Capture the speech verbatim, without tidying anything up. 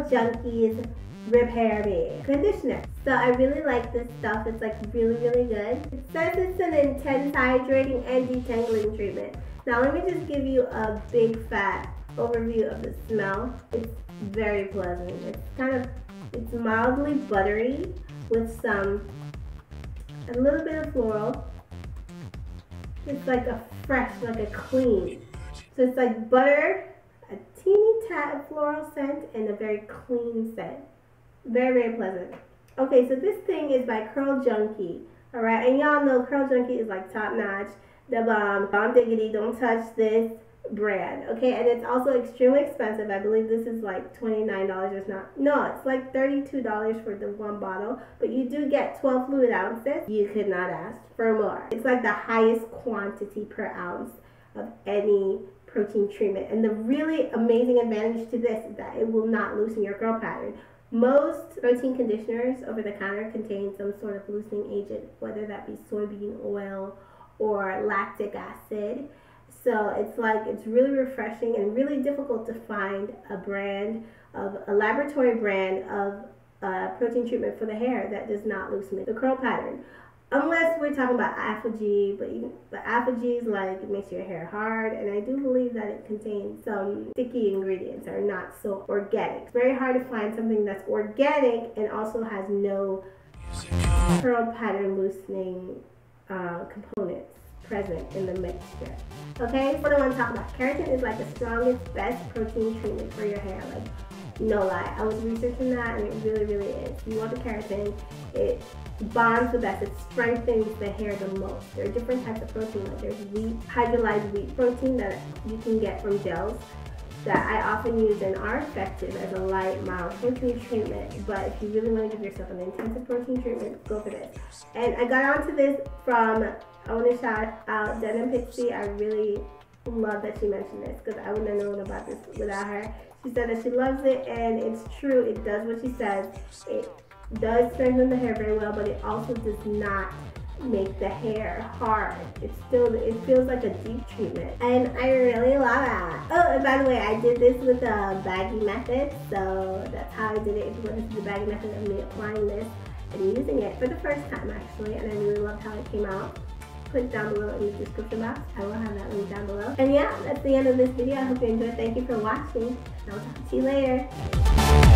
Junkies Repair Me conditioner. So I really like this stuff. It's like really, really good. It says it's an intense hydrating and detangling treatment. Now let me just give you a big fat overview of the smell. It's very pleasant. It's kind of, it's mildly buttery with some, a little bit of floral. It's like a fresh, like a clean. So it's like butter, a teeny tad of floral scent, and a very clean scent. Very, very pleasant. Okay, so this thing is by Curl Junkie. Alright, and y'all know Curl Junkie is like top notch. The bomb, bomb diggity, don't touch this brand. Okay, and it's also extremely expensive. I believe this is like twenty-nine dollars. It's not, no, it's like thirty-two dollars for the one bottle. But you do get twelve fluid ounces. You could not ask for more. It's like the highest quantity per ounce of any protein treatment. And the really amazing advantage to this is that it will not loosen your curl pattern. Most protein conditioners over the counter contain some sort of loosening agent, whether that be soybean oil or lactic acid. So it's like, it's really refreshing and really difficult to find a brand of, a laboratory brand of uh, protein treatment for the hair that does not loosen the curl pattern. Unless we're talking about ApHogee, but even, but ApHogee is like, it makes your hair hard, and I do believe that it contains some sticky ingredients that are not so organic. It's very hard to find something that's organic and also has no curl pattern loosening uh, components present in the mixture. Okay, what I want to talk about, keratin is like the strongest, best protein treatment for your hair. Like, no lie, I was researching that, and it really, really is. You want the keratin, it bonds the best, it strengthens the hair the most. There are different types of protein, like there's wheat, hydrolyzed wheat protein that you can get from gels that I often use and are effective as a light, mild protein treatment. But if you really want to give yourself an intensive protein treatment, go for this. And I got onto this from, I want to shout out Denim Pixie. I really love that she mentioned this because I wouldn't have known about this without her. She said that she loves it, and it's true. It does what she says. It does strengthen the hair very well, but it also does not make the hair hard. It's still, it feels like a deep treatment, and I really love that. Oh, and by the way, I did this with the baggy method, so that's how I did it. If you want to see the baggy method of me applying this and using it for the first time actually, and I really loved how it came out. Put it down below in the description box. I will have that link down below. And yeah, that's the end of this video. I hope you enjoyed. Thank you for watching. I'll talk to you later.